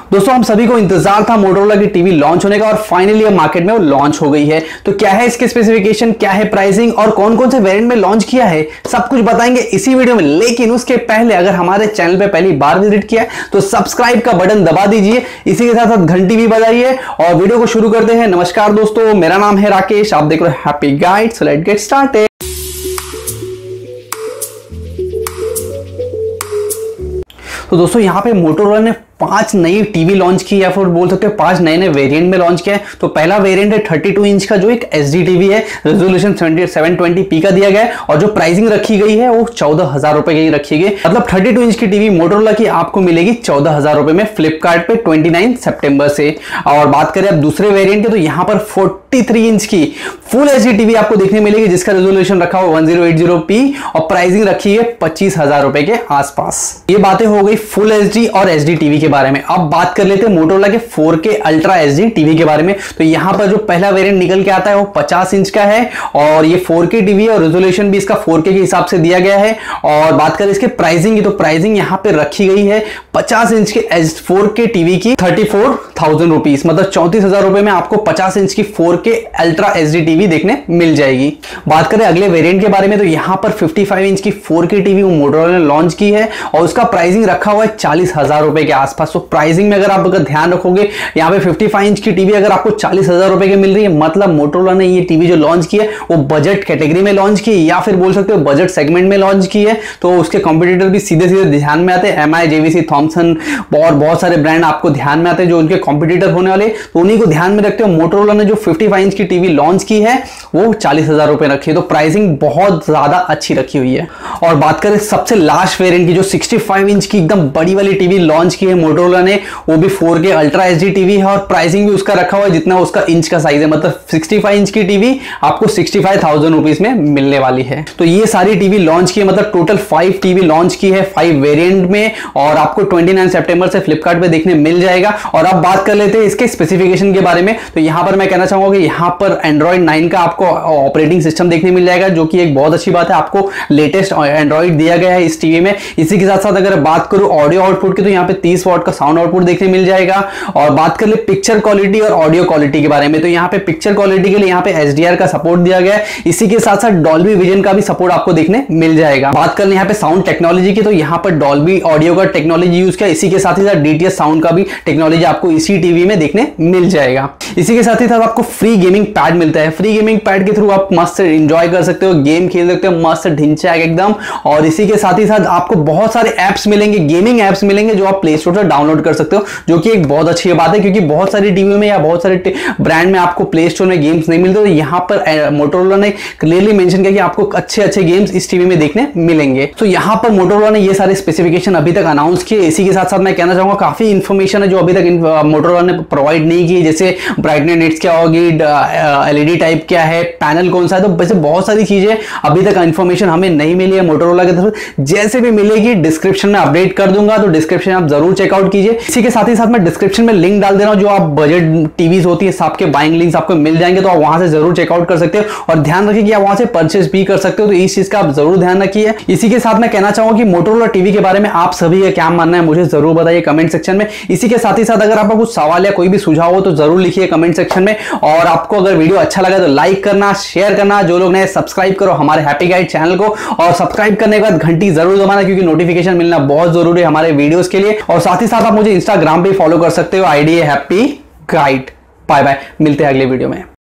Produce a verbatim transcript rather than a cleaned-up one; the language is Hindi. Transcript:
दोस्तों हम सभी को इंतजार था मोटोरोला की टीवी लॉन्च होने का और फाइनली अब मार्केट में वो लॉन्च हो गई है। तो क्या है इसके स्पेसिफिकेशन, क्या है प्राइसिंग और कौन कौन से वेरिएंट में लॉन्च किया है, सब कुछ बताएंगे इसी वीडियो में। लेकिन उसके पहले अगर हमारे चैनल पे पहली बार विजिट किया है तो सब्सक्राइब का बटन दबा दीजिए, इसी के साथ साथ घंटी भी बजाइए और वीडियो को शुरू करते हैं। नमस्कार दोस्तों, मेरा नाम है राकेश, आप देख रहे हो happy guide. So let's get started. तो दोस्तों यहाँ पे मोटोरोला ने पांच नई टीवी लॉन्च की या फिर बोल सकते हैं पांच नए नए वेरिएंट में लॉन्च किया है। तो पहला वेरिएंट है थर्टी टू इंच का जो एक एचडी टीवी है, रेजोल्यूशन सेवन ट्वेंटी पी का दिया गया है और जो प्राइसिंग रखी गई है वो चौदह हजार रुपए की रखी गई। मतलब थर्टी टू इंच की टीवी मोटोरोला की आपको मिलेगी चौदह हजार रुपए में फ्लिपकार्ट पे उनतीस सितंबर से। और बात करें अब दूसरे वेरिएंट की तो यहाँ पर तैंतालीस इंच की फुल एचडी टीवी आपको देखने मिलेगी जिसका रेजोल्यूशन रखा हुआ टेन एटी पी और प्राइसिंग रखी है पच्चीस हजार रुपए के आसपास। ये बातें हो गई फुल एचडी और एचडी टीवी के बारे में। अब बात कर लेते हैं मोटोरोला के फोर के अल्ट्रा एचडी टीवी के बारे में। तो यहां पर जो पहला वेरिएंट निकल के आता है वो पचास इंच का है और ये फोर के टीवी है और रेजोल्यूशन भी इसका फोर के के हिसाब से दिया गया है। और बात करें इसके प्राइसिंग की तो प्राइसिंग यहां पे रखी गई है पचास इंच के फोर के टीवी की थर्टी फोर थाउजेंड रुपीज, मतलब चौंतीस हजार रुपए में आपको पचास इंच की फोर के अल्ट्रा एचडी टीवी देखने मिल जाएगी। बात करें अगले वेरिएंट के बारे में तो यहां पर पचपन इंच की फोर के टीवी मोटोरोला ने लॉन्च की है और उसका प्राइसिंग रखा हुआ है चालीस हजार रुपए के आसपास। तो प्राइसिंग में अगर आप अगर ध्यान रखोगे यहाँ पे पचपन इंच की टीवी अगर आपको चालीस हजार रुपए की मिल रही है, मतलब मोटोरोला ने ये टीवी जो लॉन्च की है वो बजट कैटेगरी में लॉन्च की है या फिर बोल सकते हो बजट सेगमेंट में लॉन्च की है। तो उसके कॉम्पिटिटर भी सीधे सीधे ध्यान में आते हैं, एम आई, जेवीसी, थॉमसन और बहुत सारे ब्रांड आपको ध्यान में आते हैं जो उनके कॉम्पिटिटर होने वाले। तो उन्हीं को ध्यान में रखते हो मोटोरोला ने जो पचपन इंच की टीवी लॉन्च की है वो चालीस हजार रुपए रखी है। तो प्राइसिंग बहुत ज्यादा अच्छी रखी हुई है। और बात करें सबसे लास्ट वेरिएंट की जो पैंसठ इंच की एकदम बड़ी वाली टीवी लॉन्च की है मोटोरोला ने, वो भी फोर के अल्ट्रा एचडी टीवी है और प्राइसिंग भी उसका रखा हुआ है जितना उसका इंच का साइज है, मतलब पैंसठ इंच की टीवी आपको पैंसठ हज़ार रुपीस में मिलने वाली है। तो ये सारी टीवी लॉन्च की है, मतलब टोटल फाइव टीवी लॉन्च की है फाइव वेरिएंट में और आपको उनतीस सितंबर से फ्लिपकार्ट पे देखने मिल जाएगा। और अब बात कर लेते हैं इसके स्पेसिफिकेशन के बारे में। तो यहां पर मैं कहना चाहूंगा कि यहां पर एंड्रॉइड नाइन का आपको ऑपरेटिंग सिस्टम देखने मिल जाएगा जो कि एक बहुत अच्छी बात है। आपको लेटेस्ट एंड्रॉइड दिया गया है इस टीवी में। इसी के साथ साथ अगर बात करूं ऑडियो आउटपुट की तो यहाँ पे तीस वॉट का साउंड आउटपुट देखने मिल जाएगा। और बात कर ले पिक्चर क्वालिटी और ऑडियो क्वालिटी के बारे में तो यहाँ पे पिक्चर क्वालिटी के लिए यहाँ पे एचडीआर का सपोर्ट दिया गया है। इसी के साथ साथ डॉल्बी विजन का भी सपोर्ट आपको देखने मिल जाएगा। बात कर ले यहाँ पे साउंड टेक्नोलॉजी की तो यहाँ पर डॉल्बी ऑडियो का टेक्नोलॉजी यूज किया, इसी के साथ ही साथ डीटीएस साउंड का भी टेक्नोलॉजी आपको इसी टीवी में देखने मिल जाएगा। इसी के साथ ही साथ आपको फ्री गेमिंग पैड मिलता है। फ्री गेमिंग पैड के थ्रू आप मस्त एंजॉय कर सकते हो, गेम खेल सकते हो मस्त ढिंचाक एकदम। और इसी के साथ ही साथ आपको बहुत सारे एप्स मिलेंगे, गेमिंग एप्स मिलेंगे जो आप प्ले स्टोर से डाउनलोड कर सकते हो, जो कि एक बहुत अच्छी बात है क्योंकि बहुत सारी टीवी में या बहुत सारे ब्रांड में आपको प्ले स्टोर में गेम्स नहीं मिलते। तो यहाँ पर मोटोरोला ने क्लियरली मेंशन किया कि आपको अच्छे अच्छे गेम्स इस टीवी में देखने मिलेंगे। तो यहाँ पर मोटोरोला ने ये सारे स्पेसिफिकेशन अभी तक अनाउंस किए। इसी के साथ साथ मैं कहना चाहूंगा काफी इंफॉर्मेशन है जो अभी तक मोटोरोला ने प्रोवाइड नहीं की, जैसे ब्राइटनेस नेट्स क्या होगी, एलईडी टाइप क्या है, पैनल कौन सा है। तो वैसे बहुत सारी चीजें अभी तक इंफॉर्मेशन हमें नहीं मिली है मोटोरोला की तरफ। जैसे भी मिलेगी डिस्क्रिप्शन में अपडेट कर दूंगा, तो डिस्क्रिप्शन आप जरूर चेकआउट कीजिए। इसी के साथ ही साथ मैं डिस्क्रिप्शन में लिंक डाल दे रहा हूं, जो आप बजट टीवीज होती है सबके बाइंग लिंक्स आपको मिल जाएंगे, तो आप वहां से जरूर चेकआउट कर सकते हो। और ध्यान रखिए कि आप वहां से परचेस भी कर सकते हो, तो इस चीज का आप जरूर ध्यान रखिए। इसी के साथ मैं कहना चाहूंगा कि मोटोरोला टीवी के बारे में आप सभी का क्या मानना है मुझे जरूर बताइए कमेंट सेक्शन में। इसी के साथ ही साथ अगर आपका कुछ सवाल या कोई भी सुझाव हो तो जरूर लिखिए कमेंट सेक्शन में। और आपको अगर वीडियो अच्छा लगा तो लाइक करना, शेयर करना, जो लोग नए सब्सक्राइब करो हमारे हैप्पी गाइड चैनल को। और सब्सक्राइब करने के बाद घंटी जरूर दबाना क्योंकि नोटिफिकेशन मिलना बहुत जरूरी है हमारे वीडियोस के लिए। और साथ ही साथ आप मुझे इंस्टाग्राम पे फॉलो कर सकते हो, आईडी है हैप्पी गाइड। बाय बाय, मिलते हैं अगले वीडियो में।